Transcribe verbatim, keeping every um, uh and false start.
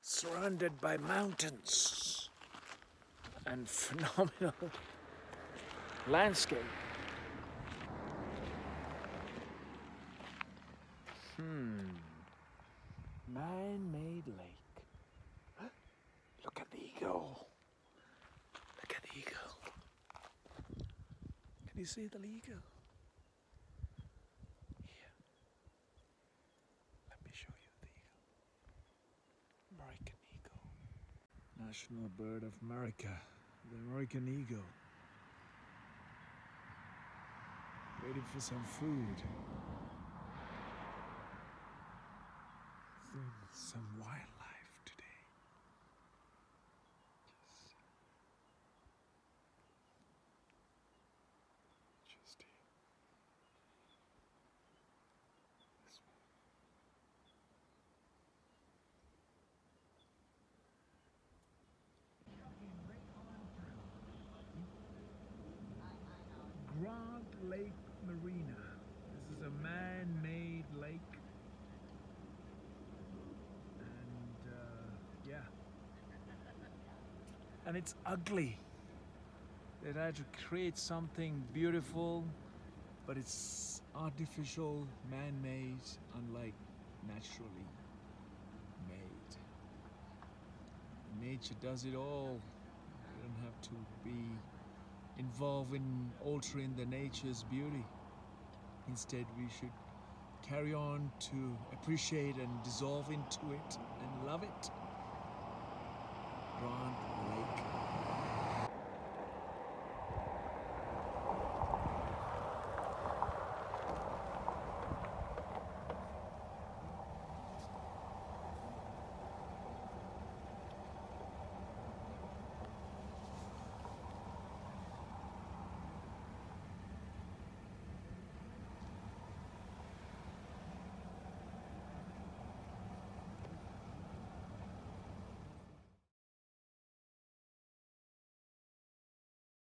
surrounded by mountains and phenomenal landscape. Hmm. Man-made lake. Look at the eagle. Look at the eagle. Can you see the eagle? Here. Let me show you the eagle. American eagle. National bird of America. The American eagle. Waiting for some food. Some wildlife today. Just, just here. This one. Grand Lake Marina. This is a man-made lake. Yeah, and it's ugly. They had to create something beautiful, but it's artificial, man-made, unlike naturally made. Nature does it all. You don't have to be involved in altering the nature's beauty. Instead, we should carry on to appreciate and dissolve into it and love it. Grand